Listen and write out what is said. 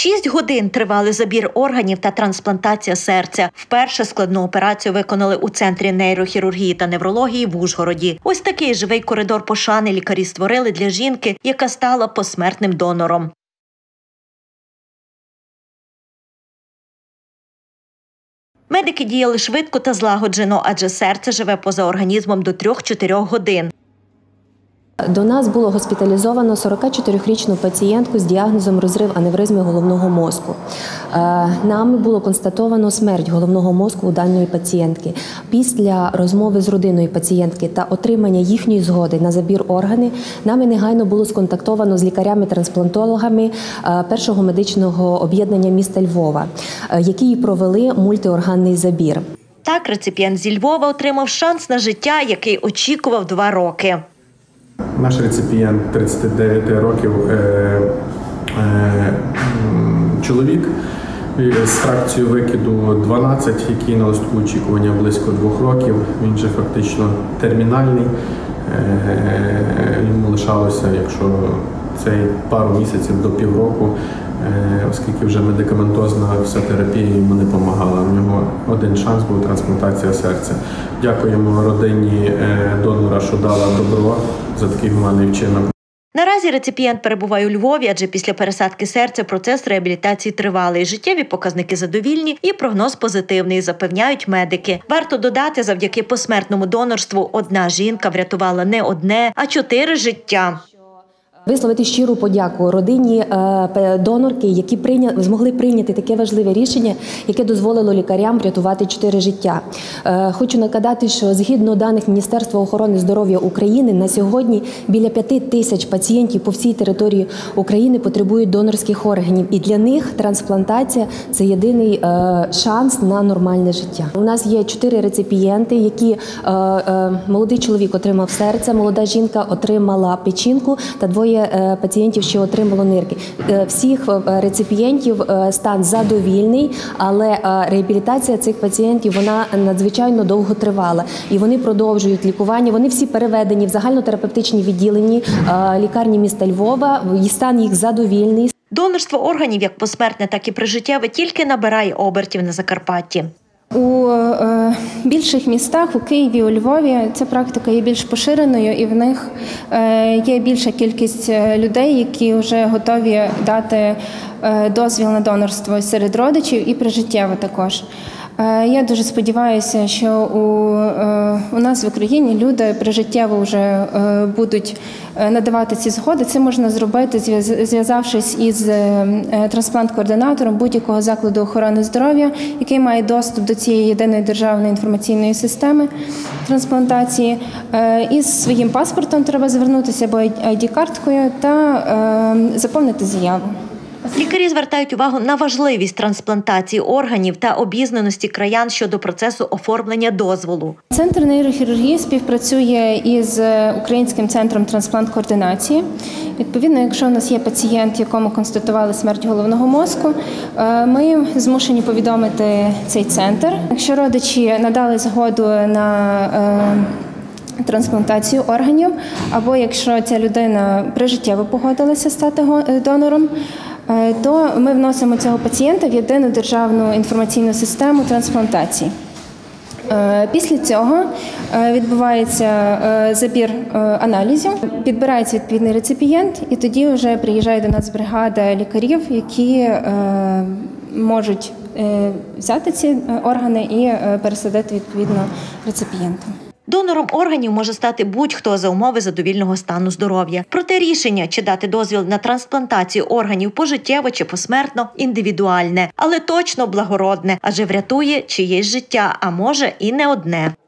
6 годин тривали забір органів та трансплантація серця. Вперше складну операцію виконали у Центрі нейрохірургії та неврології в Ужгороді. Ось такий живий коридор пошани лікарі створили для жінки, яка стала посмертним донором. Медики діяли швидко та злагоджено, адже серце живе поза організмом до 3-4 годин. До нас було госпіталізовано 44-річну пацієнтку з діагнозом розрив аневризми головного мозку. Нами було констатовано смерть головного мозку у даної пацієнтки. Після розмови з родиною пацієнтки та отримання їхньої згоди на забір органів, нами негайно було сконтактовано з лікарями-трансплантологами першого медичного об'єднання міста Львова, які провели мультиорганний забір. Так реципієнт зі Львова отримав шанс на життя, який очікував 2 роки. Наш реципієнт 39 років, чоловік з фракцією викиду 12, який на листку очікування близько 2 років. Він же фактично термінальний. Йому лишалося, якщо цей пару місяців до півроку, оскільки вже медикаментозна вся терапія йому не допомагала. У нього один шанс був – трансплантація серця. Дякуємо родині донора, що дала добро за такий гуманний вчинок. Наразі реципієнт перебуває у Львові, адже після пересадки серця процес реабілітації тривалий. Життєві показники задовільні і прогноз позитивний, запевняють медики. Варто додати, завдяки посмертному донорству одна жінка врятувала не одне, а 4 життя. Висловити щиру подяку родині донорки, які змогли прийняти таке важливе рішення, яке дозволило лікарям врятувати 4 життя. Хочу нагадати, що згідно даних Міністерства охорони здоров'я України, на сьогодні біля 5 тисяч пацієнтів по всій території України потребують донорських органів. І для них трансплантація – це єдиний шанс на нормальне життя. У нас є 4 реципієнти, які молодий чоловік отримав серце, молода жінка отримала печінку та 2 пацієнтів ще отримало нирки. Всіх реципієнтів стан задовільний, але реабілітація цих пацієнтів, вона надзвичайно довго тривала. І вони продовжують лікування, вони всі переведені в загальнотерапевтичні відділення лікарні міста Львова, стан їх задовільний. Донорство органів як посмертне, так і прижиттєве тільки набирає обертів на Закарпатті. У більших містах, у Києві, у Львові, ця практика є більш поширеною і в них є більша кількість людей, які вже готові дати дозвіл на донорство серед родичів і прижиттєво також. Я дуже сподіваюся, що у нас в Україні люди прижиттєво вже будуть надавати ці згоди. Це можна зробити, зв'язавшись із трансплант-координатором будь-якого закладу охорони здоров'я, який має доступ до цієї єдиної державної інформаційної системи трансплантації. Із своїм паспортом треба звернутися або ID-карткою та заповнити заяву. Лікарі звертають увагу на важливість трансплантації органів та обізнаності краян щодо процесу оформлення дозволу. Центр нейрохірургії співпрацює із Українським центром трансплант-координації. Відповідно, якщо у нас є пацієнт, якому констатували смерть головного мозку, ми змушені повідомити цей центр. Якщо родичі надали згоду на трансплантацію органів, або якщо ця людина прижиттєво погодилася стати донором, то ми вносимо цього пацієнта в єдину державну інформаційну систему трансплантації. Після цього відбувається забір аналізів, підбирається відповідний реципієнт, і тоді вже приїжджає до нас бригада лікарів, які можуть взяти ці органи і пересадити відповідно реципієнту. Донором органів може стати будь-хто за умови задовільного стану здоров'я. Проте рішення, чи дати дозвіл на трансплантацію органів пожиттєво чи посмертно, індивідуальне, але точно благородне, адже врятує чиєсь життя, а може і не одне.